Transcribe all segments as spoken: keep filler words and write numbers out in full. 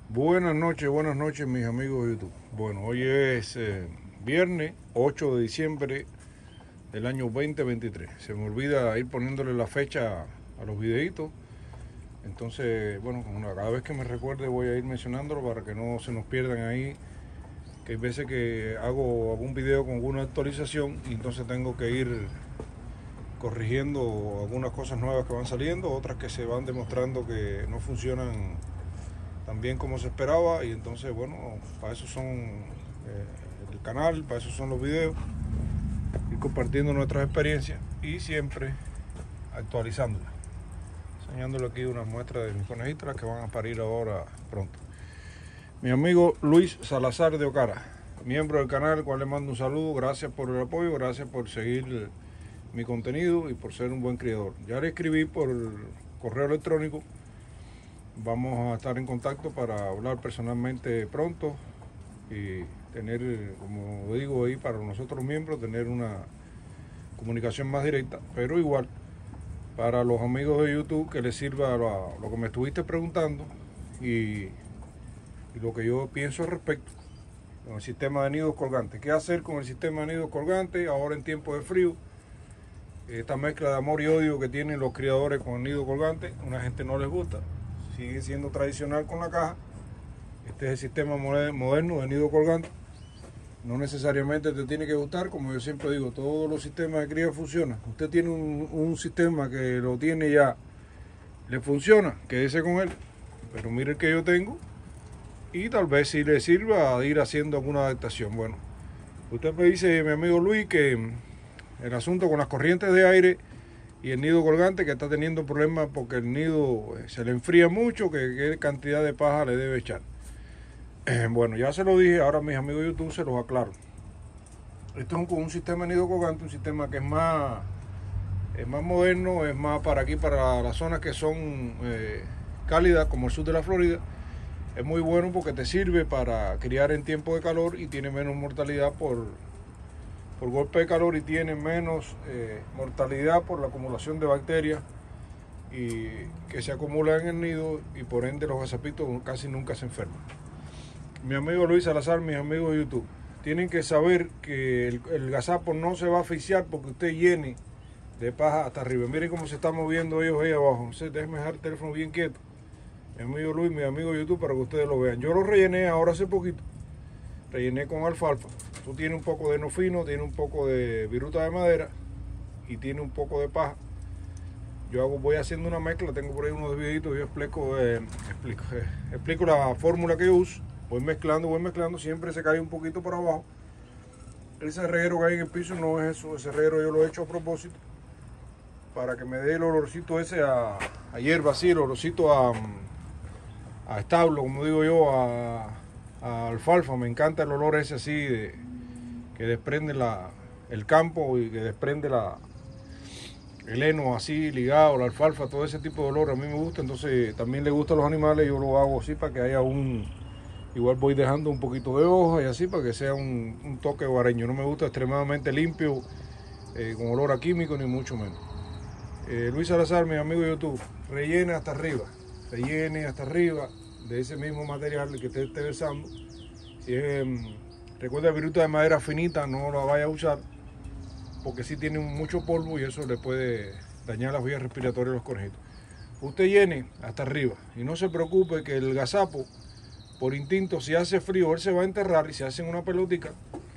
Buenas noches, buenas noches mis amigos de YouTube. Bueno, hoy es eh, viernes ocho de diciembre del año dos mil veintitrés. Se me olvida ir poniéndole la fecha a los videitos. Entonces, bueno, cada vez que me recuerde voy a ir mencionándolo para que no se nos pierdan ahí. Que hay veces que hago algún video con alguna actualización y entonces tengo que ir corrigiendo algunas cosas nuevas que van saliendo, otras que se van demostrando que no funcionan tan bien como se esperaba, y entonces bueno, para eso son eh, el canal, para eso son los videos, y compartiendo nuestras experiencias y siempre actualizándolas, enseñándole aquí unas muestras de mis conejitas que van a parir ahora pronto. Mi amigo Luis Salazar de Ocara, miembro del canal, al cual le mando un saludo. Gracias por el apoyo, gracias por seguir mi contenido y por ser un buen criador. Ya le escribí por correo electrónico. Vamos a estar en contacto para hablar personalmente pronto y tener, como digo ahí, para nosotros miembros, tener una comunicación más directa. Pero igual, para los amigos de YouTube, que les sirva lo, lo que me estuviste preguntando y, y lo que yo pienso al respecto con el sistema de nidos colgantes. ¿Qué hacer con el sistema de nidos colgantes ahora en tiempo de frío? Esta mezcla de amor y odio que tienen los criadores con el nido colgante, a una gente no les gusta. Sigue siendo tradicional con la caja. Este es el sistema moderno de nido colgante. No necesariamente te tiene que gustar, como yo siempre digo, todos los sistemas de cría funcionan. Usted tiene un, un sistema que lo tiene ya, le funciona, quédese con él. Pero mire el que yo tengo y tal vez si le sirva ir haciendo alguna adaptación. Bueno, usted me dice, mi amigo Luis, que el asunto con las corrientes de aire y el nido colgante, que está teniendo problemas porque el nido se le enfría mucho, que qué cantidad de paja le debe echar. Eh, bueno, ya se lo dije, ahora mis amigos de YouTube se los aclaro. Esto es un, un sistema de nido colgante, un sistema que es más, es más moderno, es más para aquí, para las zonas que son eh, cálidas, como el sur de la Florida. Es muy bueno porque te sirve para criar en tiempo de calor y tiene menos mortalidad por... por golpe de calor, y tiene menos eh, mortalidad por la acumulación de bacterias y que se acumulan en el nido, y por ende los gazapitos casi nunca se enferman. Mi amigo Luis Salazar, mis amigos de YouTube, tienen que saber que el, el gazapo no se va a asfixiar porque usted llene de paja hasta arriba. Miren cómo se están moviendo ellos ahí abajo. No sé, déjenme dejar el teléfono bien quieto. Mi amigo Luis, mi amigo de YouTube, para que ustedes lo vean. Yo lo rellené ahora hace poquito. Rellené con alfalfa. Esto tiene un poco de heno fino, tiene un poco de viruta de madera y tiene un poco de paja. Yo hago, voy haciendo una mezcla, tengo por ahí unos videitos, yo explico, eh, explico, eh, explico la fórmula que yo uso. Voy mezclando, voy mezclando, siempre se cae un poquito por abajo. Ese reguero que hay en el piso no es eso, ese reguero yo lo he hecho a propósito para que me dé el olorcito ese a, a hierba, así, el olorcito a, a establo, como digo yo, a... a alfalfa. Me encanta el olor ese así de, que desprende la, el campo y que desprende la, el heno así ligado, la alfalfa, todo ese tipo de olor a mí me gusta. Entonces también le gusta a los animales, yo lo hago así para que haya un, igual voy dejando un poquito de hoja y así para que sea un, un toque hogareño. No me gusta extremadamente limpio, eh, con olor a químico, ni mucho menos. eh, Luis Salazar, mi amigo de YouTube, rellene hasta arriba, rellene hasta arriba de ese mismo material que usted esté usando. Si es, recuerda, viruta de madera finita, no la vaya a usar porque sí tiene mucho polvo y eso le puede dañar las vías respiratorias de los conejitos. Usted llene hasta arriba y no se preocupe que el gazapo, por instinto, si hace frío, él se va a enterrar y se hacen una pelotica,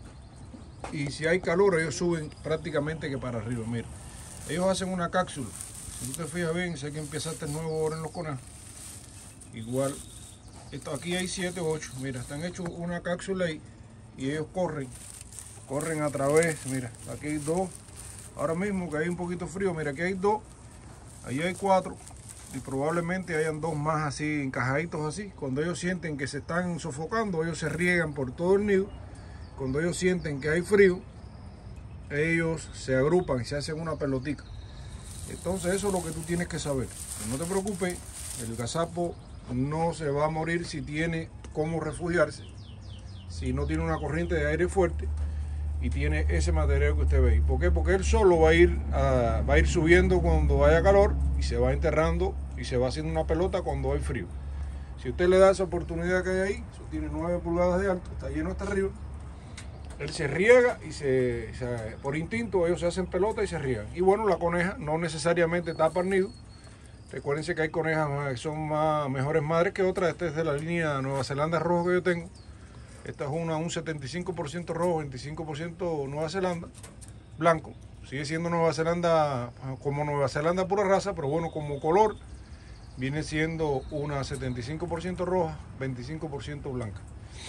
y si hay calor ellos suben prácticamente que para arriba. Mira, ellos hacen una cápsula. Si tú te fijas bien, sé que empezaste nuevo ahora en los conejos. Igual, esto, aquí hay siete o ocho, mira, están hechos una cápsula ahí y ellos corren, corren a través. Mira, aquí hay dos, ahora mismo que hay un poquito frío, mira, aquí hay dos, ahí hay cuatro y probablemente hayan dos más así, encajaditos así. Cuando ellos sienten que se están sofocando, ellos se riegan por todo el nido. Cuando ellos sienten que hay frío, ellos se agrupan y se hacen una pelotica. Entonces eso es lo que tú tienes que saber. No te preocupes, el gazapo no se va a morir si tiene cómo refugiarse, si no tiene una corriente de aire fuerte y tiene ese material que usted ve. ¿Por qué? Porque él solo va a ir a, va a ir subiendo cuando haya calor y se va enterrando y se va haciendo una pelota cuando hay frío. Si usted le da esa oportunidad que hay ahí, eso tiene nueve pulgadas de alto, está lleno hasta arriba, él se riega y se, se, por instinto ellos se hacen pelota y se riegan. Y bueno, la coneja no necesariamente tapa el nido. Recuérdense que hay conejas que son más, mejores madres que otras. Esta es de la línea Nueva Zelanda rojo que yo tengo. Esta es una, un setenta y cinco por ciento rojo, veinticinco por ciento Nueva Zelanda, blanco. Sigue siendo Nueva Zelanda como Nueva Zelanda pura raza, pero bueno, como color viene siendo una setenta y cinco por ciento roja, veinticinco por ciento blanca.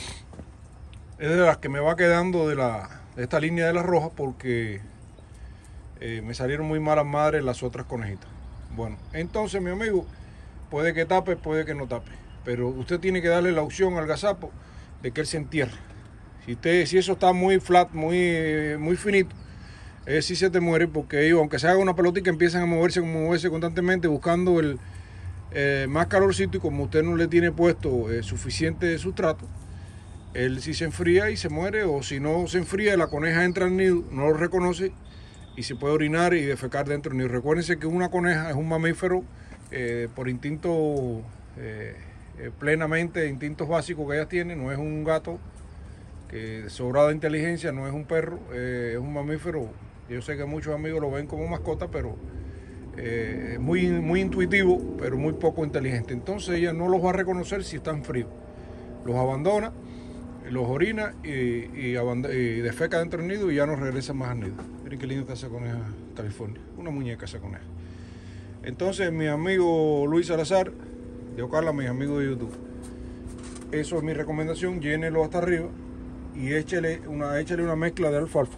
Es de las que me va quedando de, la, de esta línea de las rojas porque eh, me salieron muy malas madres las otras conejitas. Bueno, entonces mi amigo, puede que tape, puede que no tape, pero usted tiene que darle la opción al gazapo de que él se entierre. Si, usted, si eso está muy flat, muy, muy finito, eh, sí se te muere porque ellos, aunque se haga una pelotita, empiezan a moverse, a moverse constantemente buscando el eh, más calorcito y como usted no le tiene puesto eh, suficiente sustrato, él sí se enfría y se muere, o si no se enfría, la coneja entra al nido, no lo reconoce y se puede orinar y defecar dentro del nido. Recuérdense que una coneja es un mamífero eh, por instinto, eh, eh, plenamente instintos básicos que ellas tienen, no es un gato que sobrada inteligencia, no es un perro, eh, es un mamífero. Yo sé que muchos amigos lo ven como mascota, pero eh, es muy, muy intuitivo, pero muy poco inteligente. Entonces ella no los va a reconocer si están fríos. Los abandona, los orina y, y, y defeca dentro del nido y ya no regresa más al nido. Miren qué linda está esa coneja California, una muñeca esa coneja. Entonces mi amigo Luis Salazar, de Ocala, mis amigos de YouTube, eso es mi recomendación, llénelo hasta arriba y échele una, échale una mezcla de alfalfa,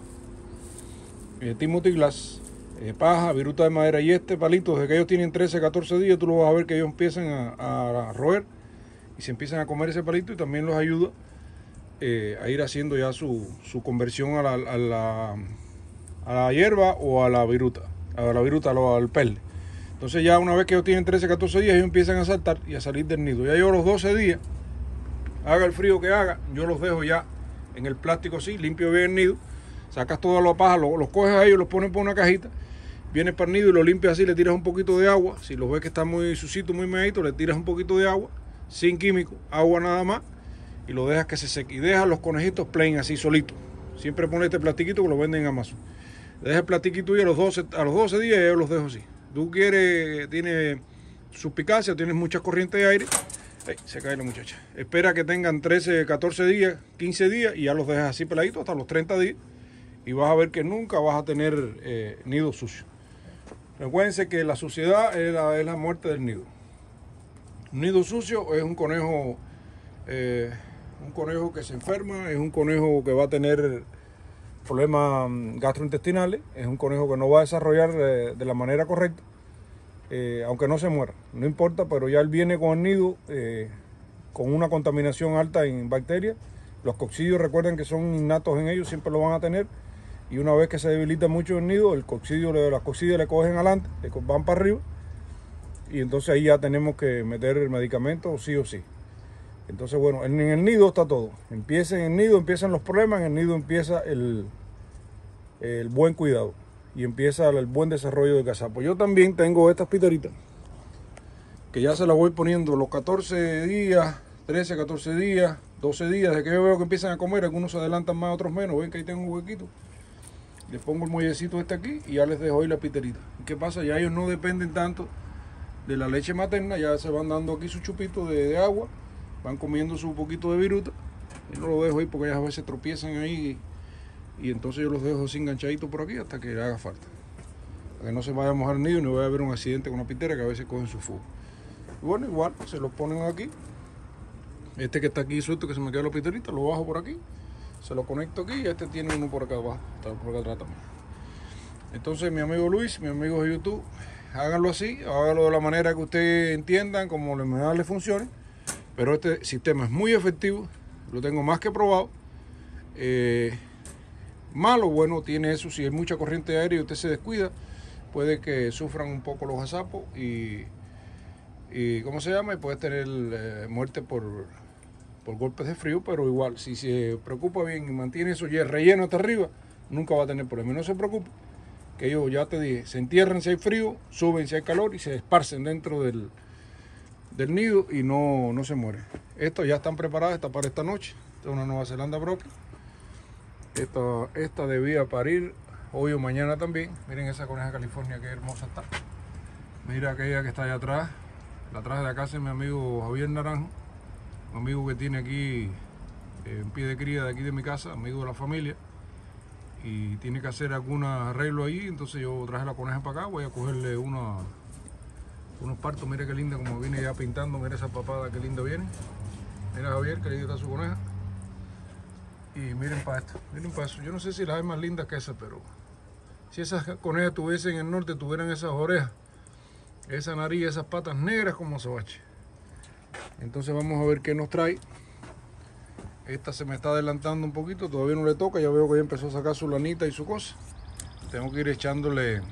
eh, Timothy Glass, eh, paja, viruta de madera y este palito, desde que ellos tienen trece, catorce días, tú lo vas a ver que ellos empiezan a, a roer y se empiezan a comer ese palito y también los ayuda eh, a ir haciendo ya su, su conversión a la, a, la, a la hierba o a la viruta, a la viruta, al perle. Entonces ya una vez que ellos tienen trece, catorce días, ellos empiezan a saltar y a salir del nido. Ya yo a los doce días, haga el frío que haga, yo los dejo ya en el plástico así, limpio bien el nido, sacas toda la paja, los, los coges a ellos, los pones por una cajita, vienes para el nido y lo limpias así, le tiras un poquito de agua, si los ves que está muy sucito, muy medito, le tiras un poquito de agua, sin químico, agua nada más, y lo dejas que se seque. Y dejas los conejitos plain así solitos. Siempre pone este plastiquito que lo venden en Amazon. Le dejas el plastiquito y a los doce, a los doce días yo los dejo así. Tú quieres, tiene suspicacia, tienes mucha corriente de aire, ay, se cae la muchacha. Espera que tengan trece, catorce días, quince días y ya los dejas así peladitos hasta los treinta días y vas a ver que nunca vas a tener eh, nido sucio. Recuérdense que la suciedad es la, es la muerte del nido. Un nido sucio es un conejo, eh, un conejo que se enferma, es un conejo que va a tener problemas gastrointestinales, es un conejo que no va a desarrollar de, de la manera correcta, eh, aunque no se muera, no importa, pero ya él viene con el nido eh, con una contaminación alta en bacterias. Los coccidios, recuerden que son innatos en ellos, siempre lo van a tener, y una vez que se debilita mucho el nido, el coccidio, las coccidias le cogen adelante, le van para arriba, y entonces ahí ya tenemos que meter el medicamento sí o sí. Entonces, bueno, en el nido está todo. Empieza en el nido, empiezan los problemas, en el nido empieza el, el buen cuidado y empieza el buen desarrollo del gazapo. Yo también tengo estas piteritas que ya se las voy poniendo los catorce días, trece, catorce días, doce días, de que yo veo que empiezan a comer, algunos se adelantan más, otros menos. Ven que ahí tengo un huequito. Les pongo el muellecito este aquí y ya les dejo ahí la piterita. ¿Y qué pasa? Ya ellos no dependen tanto de la leche materna, ya se van dando aquí su chupito de, de agua, van comiendo su poquito de viruta. Yo no lo dejo ahí porque ellas a veces tropiezan ahí y, y entonces yo los dejo así enganchaditos por aquí hasta que le haga falta, para que no se vaya a mojar el nido y no vaya a haber un accidente con la pitera que a veces cogen su fuego. Y bueno, igual se los ponen aquí. Este que está aquí suelto, que se me queda la piterita, lo bajo por aquí, se lo conecto aquí y este tiene uno por acá abajo, está por acá atrás también. Entonces mi amigo Luis, mi amigo de YouTube, háganlo así, háganlo de la manera que ustedes entiendan, como mejor les funcione. Pero este sistema es muy efectivo, lo tengo más que probado. Eh, malo, bueno, tiene eso, si hay mucha corriente de aire y usted se descuida, puede que sufran un poco los gazapos y, y ¿cómo se llama? Y puede tener eh, muerte por, por golpes de frío, pero igual, si se preocupa bien y mantiene eso ya relleno hasta arriba, nunca va a tener problema. Y no se preocupe, que ellos, ya te dije, se entierran si hay frío, suben si hay calor y se esparcen dentro del del nido y no, no se muere. Estas ya están preparadas, esta para esta noche. Esta es una Nueva Zelanda broque. Esta, esta debía parir hoy o mañana también. Miren esa coneja California, qué hermosa está. Mira aquella que está allá atrás. La traje de acá es mi amigo Javier Naranjo, un amigo que tiene aquí eh, en pie de cría de aquí de mi casa, amigo de la familia, y tiene que hacer algún arreglo ahí. Entonces yo traje la coneja para acá, voy a cogerle una, unos partos. Mira qué linda como viene ya pintando, mira esa papada, qué linda viene. Mira Javier, qué linda está su coneja. Y miren para esto, miren para eso. Yo no sé si las hay más lindas que esas, pero si esas conejas tuviesen en el norte, tuvieran esas orejas, esa nariz, esas patas negras como azabache. Entonces vamos a ver qué nos trae. Esta se me está adelantando un poquito, todavía no le toca. Ya veo que ya empezó a sacar su lanita y su cosa. Tengo que ir echándole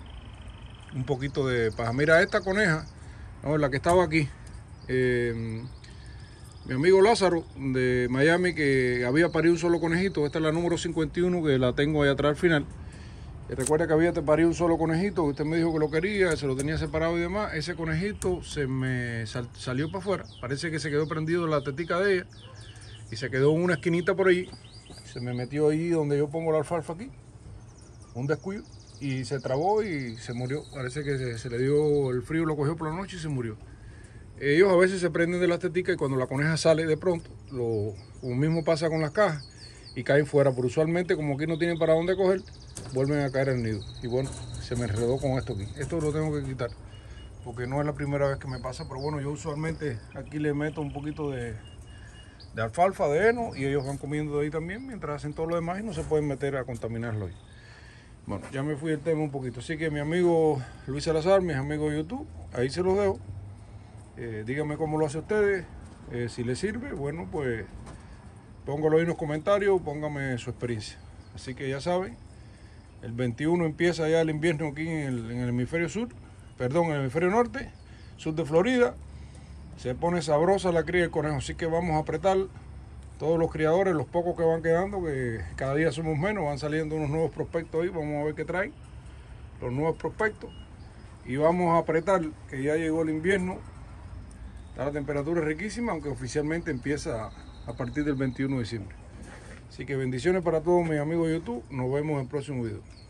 un poquito de paja. Mira esta coneja, no, la que estaba aquí, eh, mi amigo Lázaro de Miami, que había parido un solo conejito. Esta es la número cincuenta y uno, que la tengo ahí atrás al final. Y recuerda que había parido un solo conejito, que usted me dijo que lo quería, que se lo tenía separado y demás. Ese conejito se me sal, salió para afuera. Parece que se quedó prendido en la tetica de ella y se quedó en una esquinita por ahí. Se me metió ahí donde yo pongo la alfalfa aquí, un descuido, y se trabó y se murió. Parece que se, se le dio el frío, lo cogió por la noche y se murió. Ellos a veces se prenden de las teticas y cuando la coneja sale de pronto, lo, lo mismo pasa con las cajas y caen fuera. Pero usualmente, como aquí no tienen para dónde coger, vuelven a caer al nido. Y bueno, se me enredó con esto aquí. Esto lo tengo que quitar porque no es la primera vez que me pasa. Pero bueno, yo usualmente aquí le meto un poquito de, de alfalfa, de heno, y ellos van comiendo de ahí también mientras hacen todo lo demás y no se pueden meter a contaminarlo ahí. Bueno, ya me fui del tema un poquito. Así que mi amigo Luis Salazar, mis amigos de YouTube, ahí se los dejo. Eh, díganme cómo lo hace ustedes, eh, si les sirve, bueno, pues póngalo ahí en los comentarios, póngame su experiencia. Así que ya saben, el veintiuno empieza ya el invierno aquí en el, en el hemisferio sur, perdón, en el hemisferio norte, sur de Florida. Se pone sabrosa la cría del conejo, así que vamos a apretar todos los criadores, los pocos que van quedando, que cada día somos menos, van saliendo unos nuevos prospectos ahí, vamos a ver qué traen los nuevos prospectos. Y vamos a apretar, que ya llegó el invierno. La temperatura es riquísima, aunque oficialmente empieza a partir del veintiuno de diciembre. Así que bendiciones para todos mis amigos de YouTube. Nos vemos en el próximo video.